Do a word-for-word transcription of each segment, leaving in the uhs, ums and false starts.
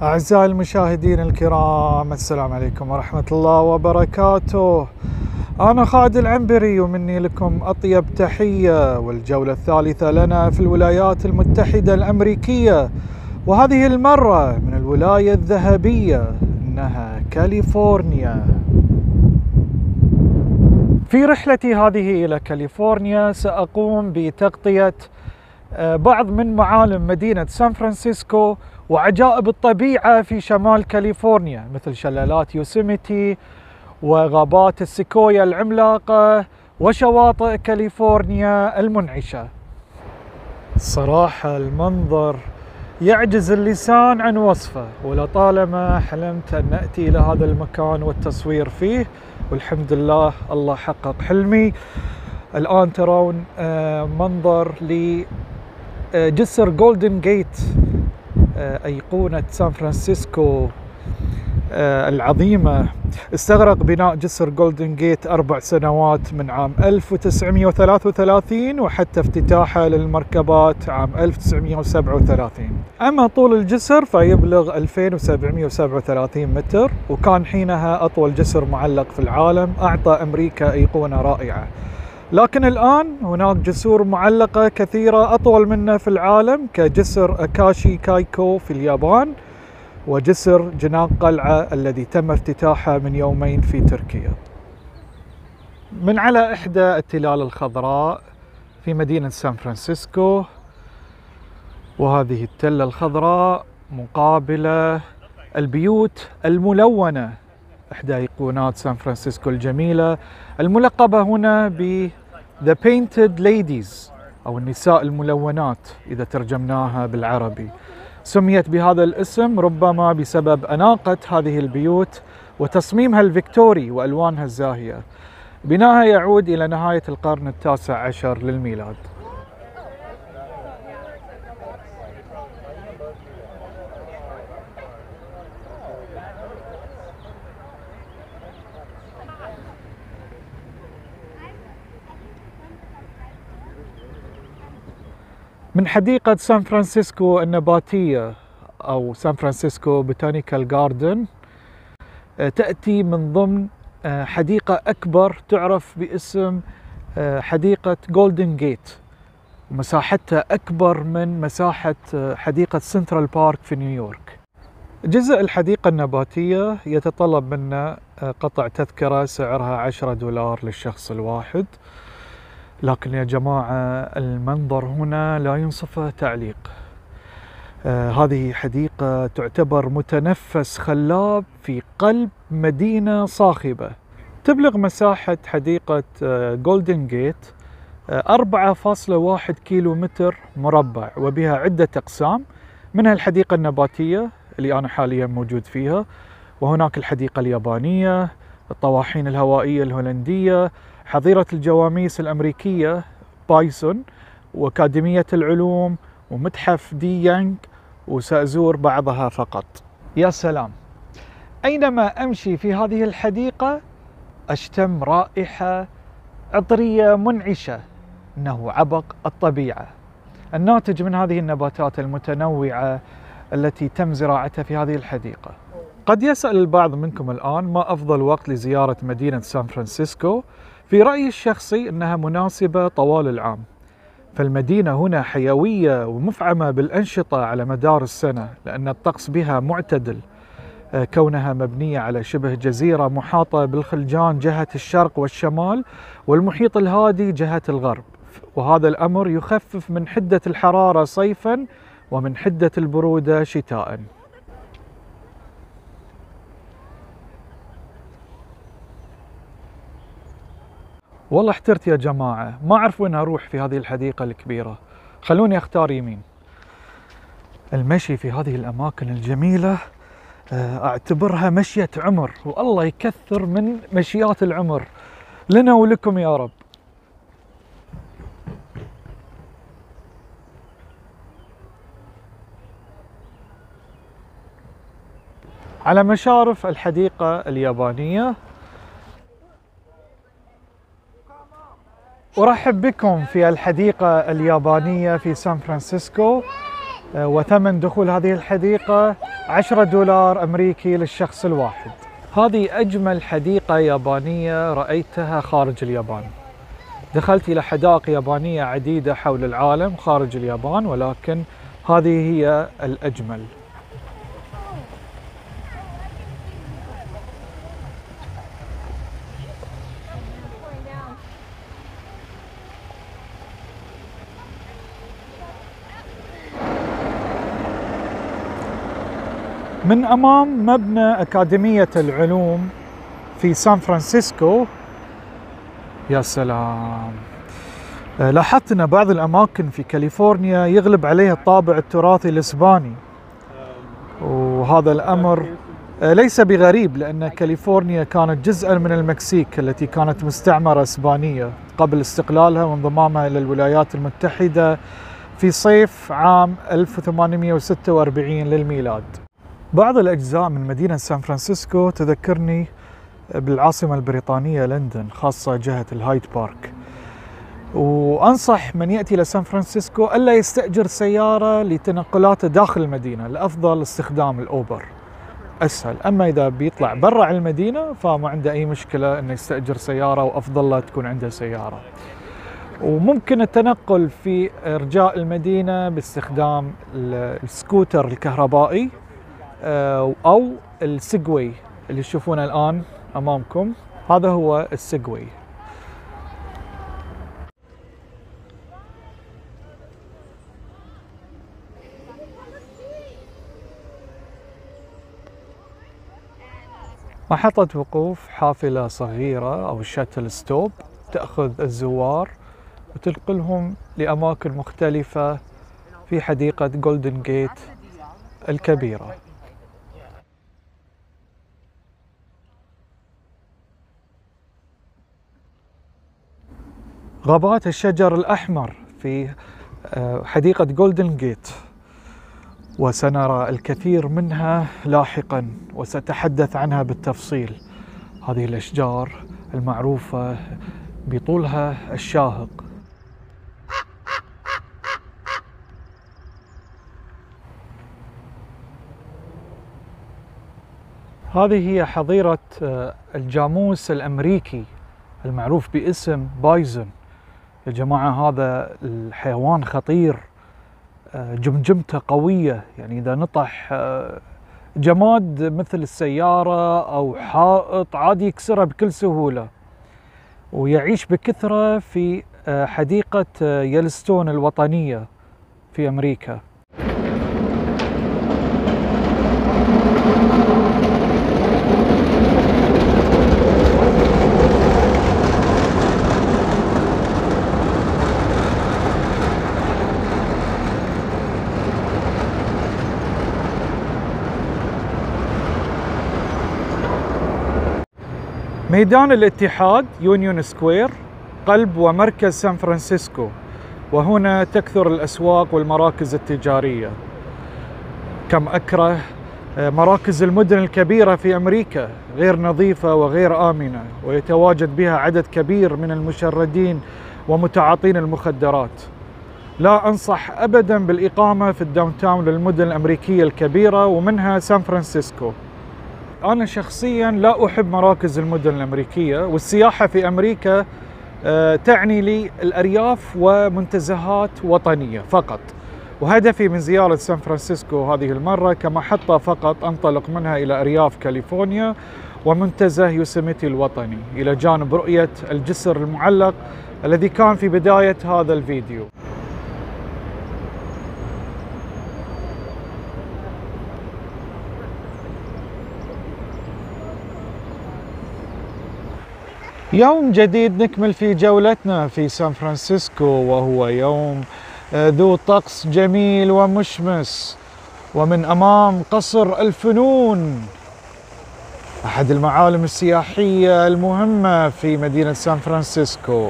أعزائي المشاهدين الكرام، السلام عليكم ورحمة الله وبركاته. أنا خالد العنبري ومني لكم أطيب تحية، والجولة الثالثة لنا في الولايات المتحدة الأمريكية، وهذه المرة من الولاية الذهبية إنها كاليفورنيا. في رحلتي هذه إلى كاليفورنيا سأقوم بتغطية بعض من معالم مدينة سان فرانسيسكو وعجائب الطبيعة في شمال كاليفورنيا، مثل شلالات يوسيميتي وغابات السيكويا العملاقة وشواطئ كاليفورنيا المنعشة. الصراحة المنظر يعجز اللسان عن وصفه، ولطالما حلمت أن أتي إلى هذا المكان والتصوير فيه، والحمد لله الله حقق حلمي. الآن ترون منظر لجسر جولدن جيت، أيقونة سان فرانسيسكو العظيمة. استغرق بناء جسر جولدن جيت أربع سنوات من عام ألف وتسعمئة وثلاثة وثلاثين وحتى افتتاحه للمركبات عام ألف وتسعمئة وسبعة وثلاثين. أما طول الجسر فيبلغ ألفين وسبعمئة وسبعة وثلاثين متر، وكان حينها أطول جسر معلق في العالم، أعطى أمريكا أيقونة رائعة. لكن الآن هناك جسور معلقة كثيرة أطول منه في العالم، كجسر أكاشي كايكو في اليابان، وجسر جناق قلعة الذي تم افتتاحه من يومين في تركيا. من على إحدى التلال الخضراء في مدينة سان فرانسيسكو، وهذه التلة الخضراء مقابلة البيوت الملونة، إحدى أيقونات سان فرانسيسكو الجميلة، الملقبة هنا ب The Painted Ladies أو النساء الملونات إذا ترجمناها بالعربي. سميت بهذا الاسم ربما بسبب أناقة هذه البيوت وتصميمها الفيكتوري وألوانها الزاهية. بناها يعود إلى نهاية القرن التاسع عشر للميلاد. من حديقة سان فرانسيسكو النباتية أو سان فرانسيسكو بوتانيكال جاردن، تأتي من ضمن حديقة أكبر تعرف باسم حديقة جولدن جيت، ومساحتها أكبر من مساحة حديقة سنترال بارك في نيويورك. جزء الحديقة النباتية يتطلب منا قطع تذكرة سعرها عشرة دولار للشخص الواحد، لكن يا جماعة المنظر هنا لا ينصفه تعليق. آه هذه حديقة تعتبر متنفس خلاب في قلب مدينة صاخبة. تبلغ مساحة حديقة آه جولدن جيت آه أربعة فاصلة واحد كيلو متر مربع، وبها عدة أقسام، منها الحديقة النباتية اللي أنا حاليا موجود فيها، وهناك الحديقة اليابانية، الطواحين الهوائية الهولندية، حظيرة الجواميس الأمريكية بايسون، وأكاديمية العلوم، ومتحف دي يانغ، وسأزور بعضها فقط. يا سلام، أينما أمشي في هذه الحديقة أشتم رائحة عطرية منعشة، إنه عبق الطبيعة الناتج من هذه النباتات المتنوعة التي تم زراعتها في هذه الحديقة. قد يسأل البعض منكم الآن ما أفضل وقت لزيارة مدينة سان فرانسيسكو؟ في رأيي الشخصي أنها مناسبة طوال العام، فالمدينة هنا حيوية ومفعمة بالأنشطة على مدار السنة، لأن الطقس بها معتدل، كونها مبنية على شبه جزيرة محاطة بالخلجان جهة الشرق والشمال، والمحيط الهادي جهة الغرب، وهذا الأمر يخفف من حدة الحرارة صيفاً ومن حدة البرودة شتاءً. والله احترت يا جماعة، ما أعرف وين أروح في هذه الحديقة الكبيرة، خلوني أختار يمين. المشي في هذه الأماكن الجميلة أعتبرها مشية عمر، والله يكثر من مشيات العمر لنا ولكم يا رب. على مشارف الحديقة اليابانية، أرحب بكم في الحديقة اليابانية في سان فرانسيسكو. وثمن دخول هذه الحديقة عشرة دولار أمريكي للشخص الواحد. هذه أجمل حديقة يابانية رأيتها خارج اليابان. دخلت إلى حدائق يابانية عديدة حول العالم خارج اليابان، ولكن هذه هي الأجمل. من أمام مبنى أكاديمية العلوم في سان فرانسيسكو، يا سلام، لاحظت أن بعض الأماكن في كاليفورنيا يغلب عليها الطابع التراثي الإسباني، وهذا الأمر ليس بغريب لأن كاليفورنيا كانت جزءا من المكسيك التي كانت مستعمرة إسبانية قبل استقلالها وانضمامها إلى الولايات المتحدة في صيف عام ألف وثمانمئة وستة وأربعين للميلاد. بعض الأجزاء من مدينة سان فرانسيسكو تذكرني بالعاصمة البريطانية لندن، خاصة جهة الهايد بارك. وأنصح من يأتي إلى سان فرانسيسكو ألا يستأجر سيارة لتنقلاته داخل المدينة، الأفضل استخدام الأوبر أسهل. أما إذا بيطلع برا المدينة فما عنده أي مشكلة أنه يستأجر سيارة، وأفضل له تكون عنده سيارة. وممكن التنقل في إرجاء المدينة باستخدام السكوتر الكهربائي أو السيجوي اللي تشوفونه الآن أمامكم، هذا هو السيجوي. محطة وقوف حافلة صغيرة أو شاتل ستوب تأخذ الزوار وتنقلهم لأماكن مختلفة في حديقة جولدن جيت الكبيرة. غابات الشجر الأحمر في حديقة جولدن جيت، وسنرى الكثير منها لاحقا وسأتحدث عنها بالتفصيل. هذه الأشجار المعروفة بطولها الشاهق. هذه هي حظيرة الجاموس الأمريكي المعروف باسم بايزون. يا جماعة هذا الحيوان خطير، جمجمته قوية، يعني إذا نطح جماد مثل السيارة أو حائط عادي يكسره بكل سهولة. ويعيش بكثرة في حديقة يلستون الوطنية في أمريكا. ميدان الاتحاد يونيون سكوير قلب ومركز سان فرانسيسكو، وهنا تكثر الأسواق والمراكز التجارية. كم أكره مراكز المدن الكبيرة في أمريكا، غير نظيفة وغير آمنة، ويتواجد بها عدد كبير من المشردين ومتعاطين المخدرات. لا أنصح أبداً بالإقامة في الداون تاون للمدن الأمريكية الكبيرة ومنها سان فرانسيسكو. أنا شخصياً لا أحب مراكز المدن الأمريكية، والسياحة في أمريكا تعني لي الأرياف ومنتزهات وطنية فقط. وهدفي من زيارة سان فرانسيسكو هذه المرة كمحطة فقط أنطلق منها إلى أرياف كاليفورنيا ومنتزه يوسيميتي الوطني، إلى جانب رؤية الجسر المعلق الذي كان في بداية هذا الفيديو. يوم جديد نكمل في جولتنا في سان فرانسيسكو، وهو يوم ذو طقس جميل ومشمس. ومن أمام قصر الفنون، أحد المعالم السياحية المهمة في مدينة سان فرانسيسكو.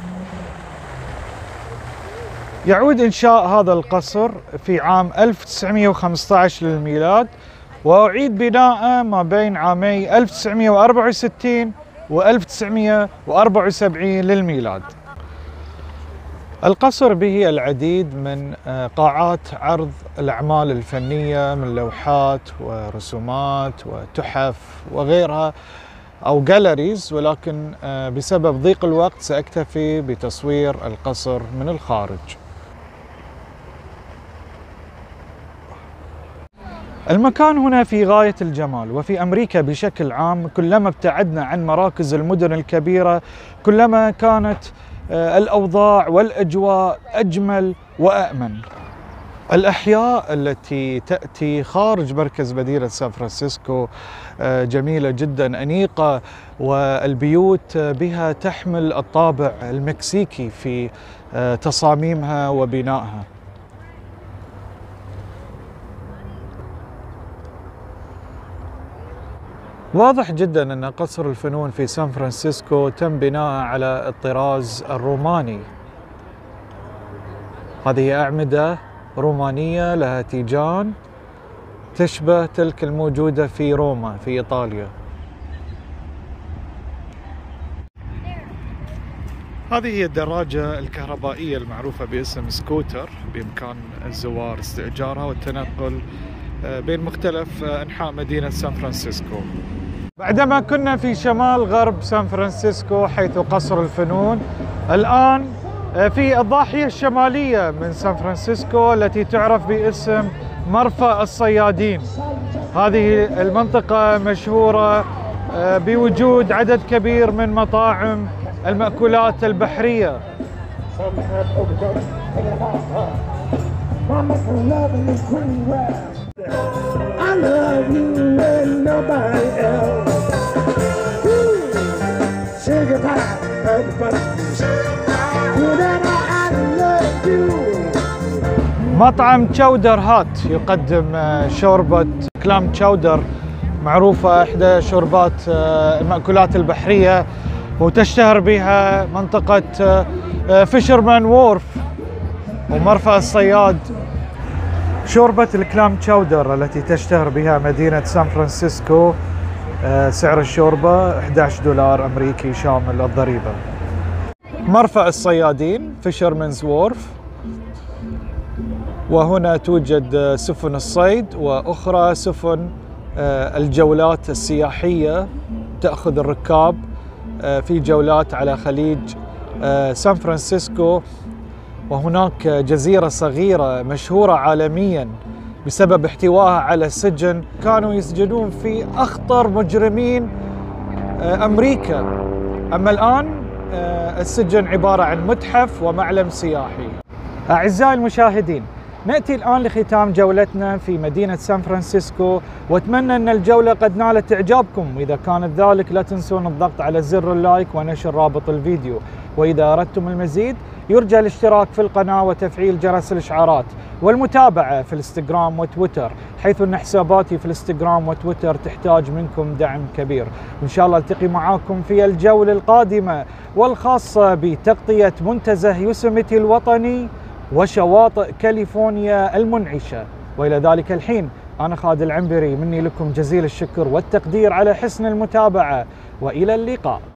يعود إنشاء هذا القصر في عام ألف وتسعمئة وخمسة عشر للميلاد، وأعيد بناءه ما بين عامي ألف وتسعمئة وأربعة وستين و ألف وتسعمئة وأربعة وسبعين للميلاد. القصر به العديد من قاعات عرض الأعمال الفنية من لوحات ورسومات وتحف وغيرها أو جاليريز، ولكن بسبب ضيق الوقت سأكتفي بتصوير القصر من الخارج. المكان هنا في غاية الجمال، وفي أمريكا بشكل عام كلما ابتعدنا عن مراكز المدن الكبيرة كلما كانت الأوضاع والأجواء أجمل وأأمن. الأحياء التي تأتي خارج مركز مدينة سان فرانسيسكو جميلة جدا أنيقة، والبيوت بها تحمل الطابع المكسيكي في تصاميمها وبنائها. واضح جدا أن قصر الفنون في سان فرانسيسكو تم بناءه على الطراز الروماني. هذه أعمدة رومانية لها تيجان تشبه تلك الموجودة في روما في إيطاليا. هذه هي الدراجة الكهربائية المعروفة باسم سكوتر، بإمكان الزوار استئجارها والتنقل بين مختلف أنحاء مدينة سان فرانسيسكو. بعدما كنا في شمال غرب سان فرانسيسكو حيث قصر الفنون، الآن في الضاحية الشمالية من سان فرانسيسكو التي تعرف باسم مرفأ الصيادين. هذه المنطقة مشهورة بوجود عدد كبير من مطاعم المأكولات البحرية. I love you and nobody else. Say goodbye, everybody. Whenever I love you. مطعم تشاودر هات يقدم شوربة كلام تشاودر، معروفة إحدى شوربات المأكولات البحرية، وتشتهر بها منطقة فيشرمان وورف ومرفأ الصياد. شوربة الكلام تشاودر التي تشتهر بها مدينة سان فرانسيسكو، سعر الشوربة أحد عشر دولار أمريكي شامل الضريبة. مرفأ الصيادين فيشرمانز وورف، وهنا توجد سفن الصيد وأخرى سفن الجولات السياحية تأخذ الركاب في جولات على خليج سان فرانسيسكو. وهناك جزيرة صغيرة مشهورة عالميا بسبب احتوائها على سجن كانوا يسجنون في أخطر مجرمين أمريكا. أما الآن السجن عبارة عن متحف ومعلم سياحي. أعزائي المشاهدين، نأتي الآن لختام جولتنا في مدينة سان فرانسيسكو، وأتمنى أن الجولة قد نالت إعجابكم، وإذا كانت ذلك لا تنسون الضغط على زر اللايك ونشر رابط الفيديو، وإذا أردتم المزيد يرجى الاشتراك في القناة وتفعيل جرس الإشعارات والمتابعة في الانستغرام وتويتر، حيث أن حساباتي في الانستغرام وتويتر تحتاج منكم دعم كبير. وإن شاء الله ألتقي معاكم في الجولة القادمة والخاصة بتغطية منتزه يوسميتي الوطني وشواطئ كاليفورنيا المنعشة. وإلى ذلك الحين أنا خالد العنبري، مني لكم جزيل الشكر والتقدير على حسن المتابعة، وإلى اللقاء.